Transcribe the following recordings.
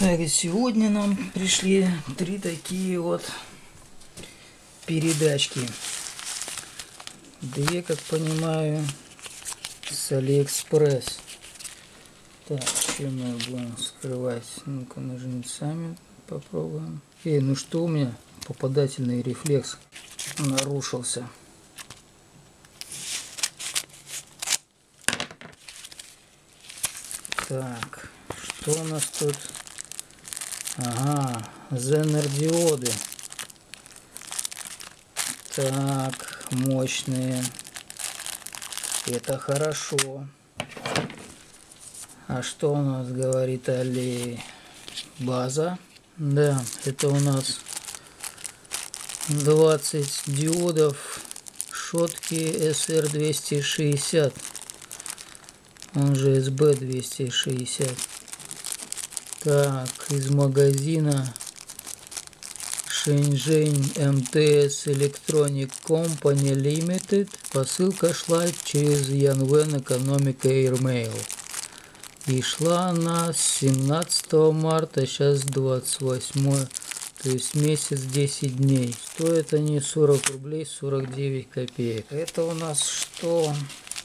Так, и сегодня нам пришли 3 такие вот передачки. 2, как понимаю, с Алиэкспресс. Так, чем мы будем скрывать? Ну-ка, ножницами попробуем. Ну что у меня? Попадательный рефлекс нарушился. Так, что у нас тут? Ага, Zener-диоды. Так, мощные. Это хорошо. А что у нас говорит база? Да, это у нас 20 диодов Schottky SR260. Он же SB260. Так, из магазина Shenzhen MTS Electronic Company Limited. Посылка шла через Yanwen Economic Airmail. И шла она с 17 марта, сейчас 28, то есть месяц 10 дней. Стоят они 40 рублей 49 копеек. Это у нас что?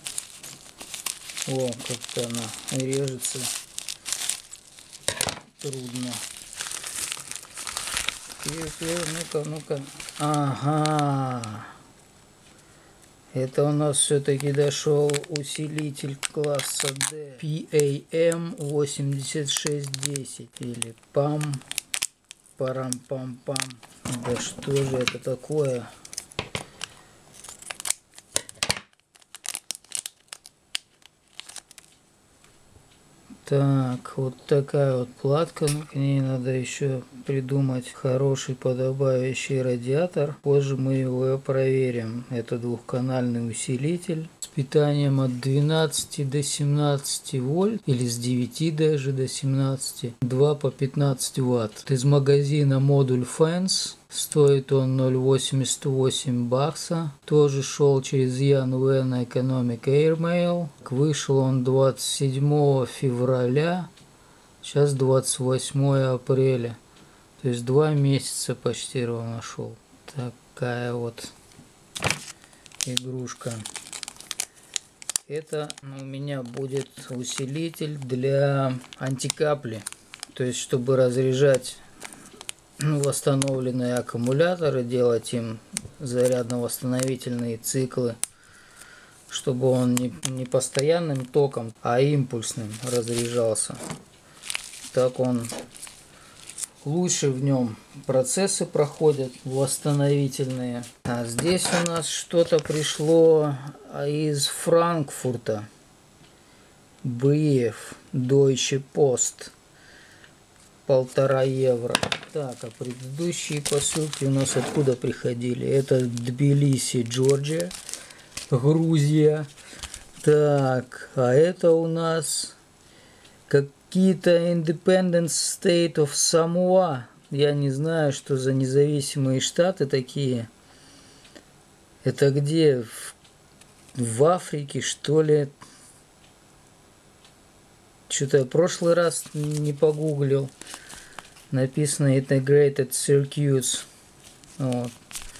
О, как-то она режется. Трудно. Ну-ка. Ага. Это у нас все-таки дошел усилитель класса D. PAM8610 или PAM. Парам-пам-пам. Да что же это такое? Так, вот такая вот платка, к ней надо еще придумать хороший подобающий радиатор. Позже мы его проверим. Это двухканальный усилитель с питанием от 12 до 17 вольт или с 9 даже до 17. 2 по 15 ватт. Из магазина модуль Fans. Стоит он 0,88 бакса. Тоже шел через Yanwen Economic Airmail. Вышел он 27 февраля. Сейчас 28 апреля. То есть 2 месяца почти ровно шел. Такая вот игрушка. Это у меня будет усилитель для антикапли. То есть чтобы разряжать восстановленные аккумуляторы, делать им зарядно-восстановительные циклы, чтобы он не постоянным током, а импульсным разряжался. Так он лучше, в нем процессы проходят восстановительные. А здесь у нас что-то пришло из Франкфурта. BF Deutsche Post. 1,5 евро. Так, а предыдущие посылки у нас откуда приходили? Это Тбилиси, Джорджия, Грузия. Так, а это у нас какие-то Independent State of Samoa. Я не знаю, что за независимые штаты такие. Это где? В Африке, что ли? Что-то я в прошлый раз не погуглил. Написано Integrated Circuits. Вот.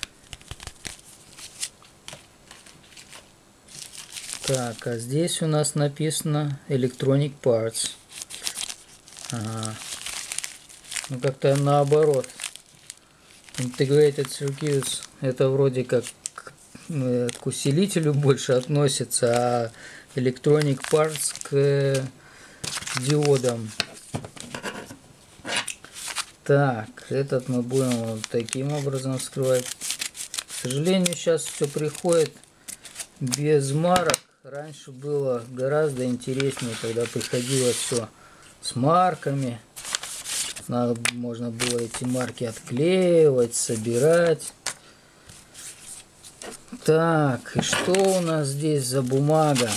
Так, а здесь у нас написано Electronic Parts. Ага. Ну как-то наоборот. Integrated Circuits это вроде как к усилителю больше относится, а Electronic Parts к диодом. Так, этот мы будем вот таким образом вскрывать. К сожалению, сейчас все приходит без марок. Раньше было гораздо интереснее, когда приходило все с марками. Можно было эти марки отклеивать, собирать. Так, и что у нас здесь за бумага?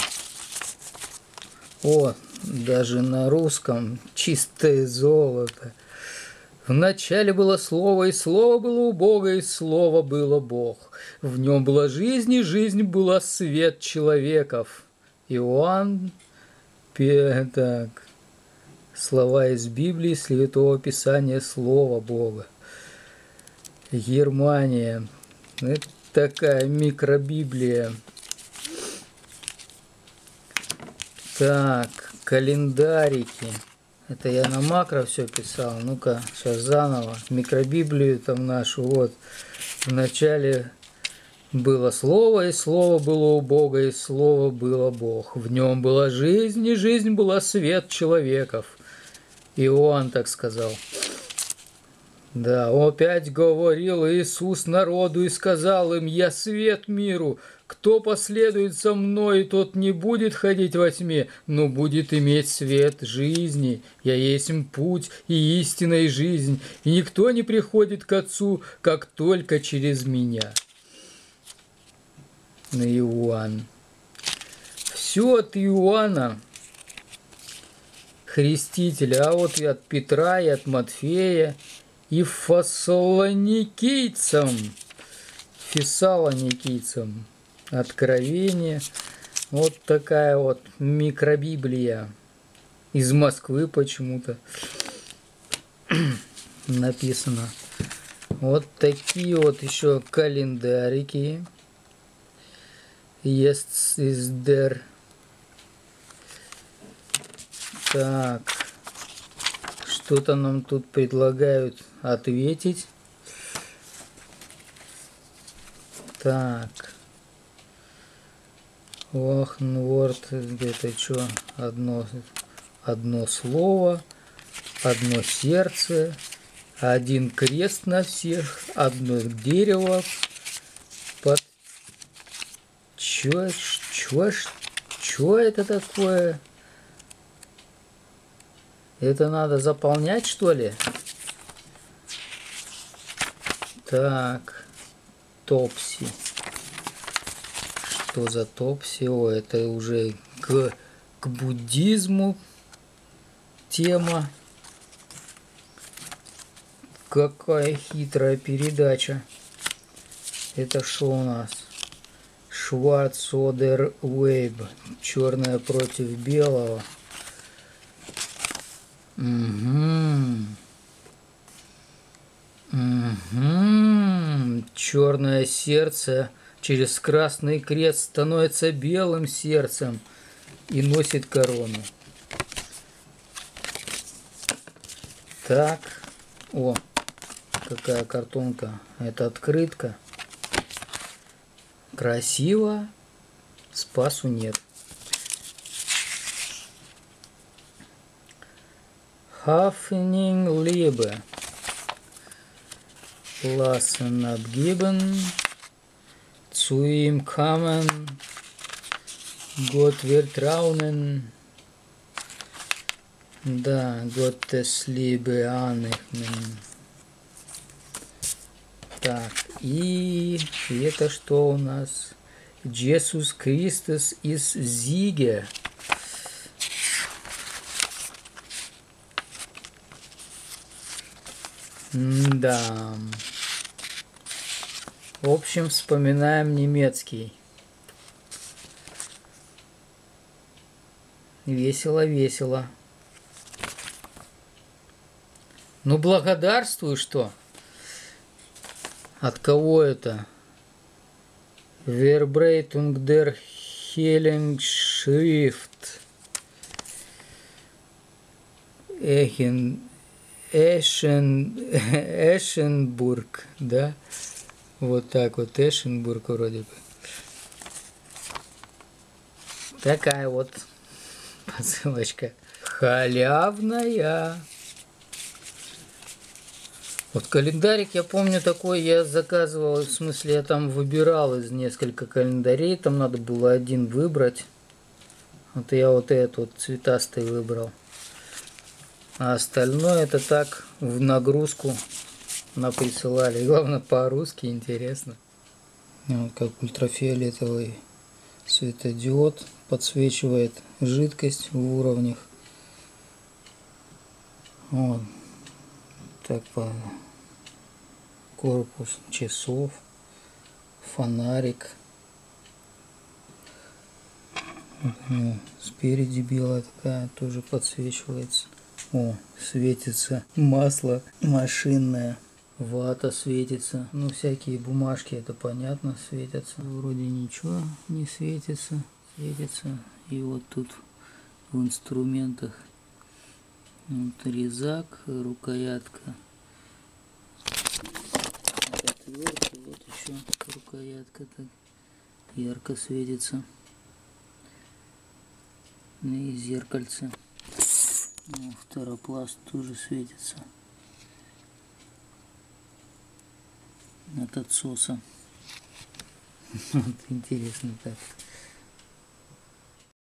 О, даже на русском чистое золото. Вначале было слово, и слово было у Бога, и слово было Бог. В нем была жизнь, и жизнь была свет человеков. Иоанн, так, Слова из Библии, Святого Писания, Слова Бога. Германия. Это такая микробиблия. Так, календарики. Это я на макро все писал. Ну-ка, сейчас заново. Микробиблию там нашу. Вот. Вначале было Слово, и Слово было у Бога, и Слово было Бог. В нем была жизнь, и жизнь была свет человеков. Иоанн так сказал. Да, опять говорил Иисус народу и сказал им: «Я свет миру. Кто последует за мной, тот не будет ходить во тьме, но будет иметь свет жизни. Я есть путь и истина и жизнь, и никто не приходит к Отцу, как только через меня». На Иоанн. Все от Иоанна Крестителя, а вот и от Петра, и от Матфея, и фессалоникийцам, Откровение. Вот такая вот микробиблия. Из Москвы почему-то написано. Вот такие вот еще календарики. Есть издер. Так. Что-то нам тут предлагают ответить. Так. Вахнворд, где-то что? Одно слово, одно сердце, один крест на всех, одно дерево. Чё это такое? Это надо заполнять, что ли? Так. Топси. Что за топси? О, это уже к буддизму тема. Какая хитрая передача. Это что у нас? Шварц-Одер Вейб. Черное против белого. Черное сердце через красный крест становится белым сердцем и носит корону. Так. О, какая картонка. Это открытка. Красиво. Спасу нет. Hafening Liebe. Lassen abgeben. Zu ihm kommen. Gott vertrauen. Да, Gottes Liebe annehmen. Так, и это что у нас? Иисус Христос из Зиге. Да. В общем, вспоминаем немецкий. Весело. Ну, благодарствую, что? От кого это? Verbreitung der Heiligen Schrift. Эшенбург, да? Вот так вот, Эшенбург вроде бы. Такая вот посылочка. Халявная. Вот календарик, я помню, такой я заказывал, в смысле, я там выбирал из нескольких календарей, там надо было один выбрать. Вот я вот этот вот цветастый выбрал. А остальное это так, в нагрузку наприсылали. Главное, по-русски интересно. Вот как ультрафиолетовый светодиод подсвечивает жидкость в уровнях. Вот. Так, по корпус часов, фонарик. Вот, ну, спереди белая такая тоже подсвечивается. О, светится масло машинное. Вата светится. Ну, всякие бумажки, это понятно, светятся. Вроде ничего не светится. Светится. И вот тут в инструментах вот резак, рукоятка. Отвертка, вот еще рукоятка так ярко светится. Ну и зеркальце. Ну, второпласт тоже светится. От отсоса. Интересно так.